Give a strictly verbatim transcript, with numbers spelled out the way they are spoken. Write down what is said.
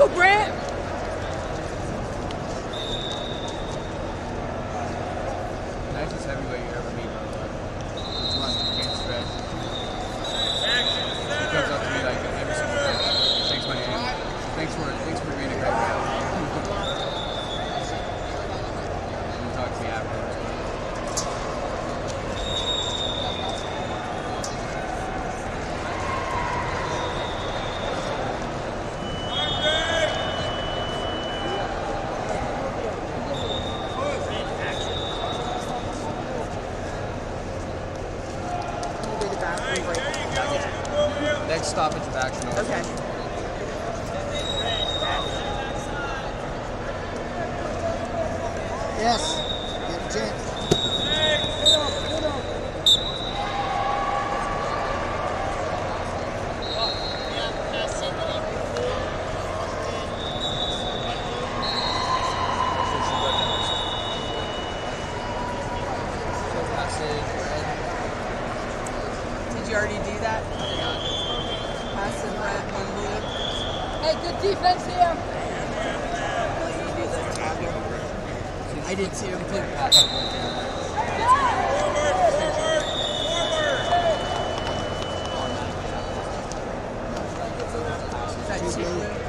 Uncle Brant. Nicest heavyweight you ever meet, by the way. It's one against Fred. He comes up to me like every single day. Shakes my hand. Thanks for thanks for being a great guy. And he talks to me afterwards. Next stoppage of action. Okay. Yes. Get a chance. Did you already do that? Pass and red, one blue. Hey, good defense here. I did too. Complete pass. Is that two blue?